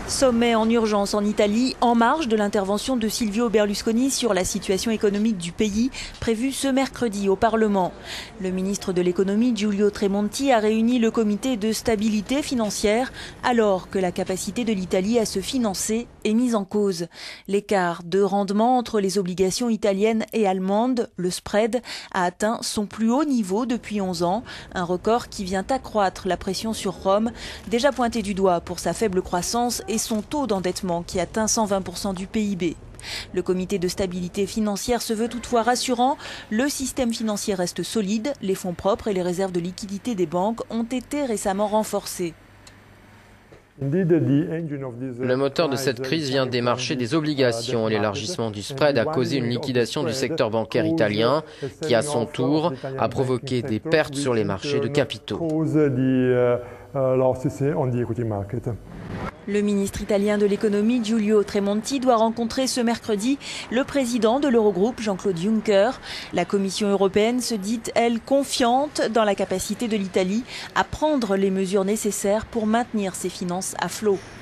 Sommet en urgence en Italie, en marge de l'intervention de Silvio Berlusconi sur la situation économique du pays, prévue ce mercredi au Parlement. Le ministre de l'économie, Giulio Tremonti, a réuni le comité de stabilité financière alors que la capacité de l'Italie à se financer est mise en cause. L'écart de rendement entre les obligations italiennes et allemandes, le spread, a atteint son plus haut niveau depuis 11 ans, un record qui vient accroître la pression sur Rome, déjà pointée du doigt pour sa faible croissance et son taux d'endettement qui atteint 120% du PIB. Le comité de stabilité financière se veut toutefois rassurant. Le système financier reste solide, les fonds propres et les réserves de liquidité des banques ont été récemment renforcés. Le moteur de cette crise vient des marchés des obligations. L'élargissement du spread a causé une liquidation du secteur bancaire italien qui, à son tour, a provoqué des pertes sur les marchés de capitaux. Le ministre italien de l'économie, Giulio Tremonti, doit rencontrer ce mercredi le président de l'Eurogroupe, Jean-Claude Juncker. La Commission européenne se dit, elle, confiante dans la capacité de l'Italie à prendre les mesures nécessaires pour maintenir ses finances à flot.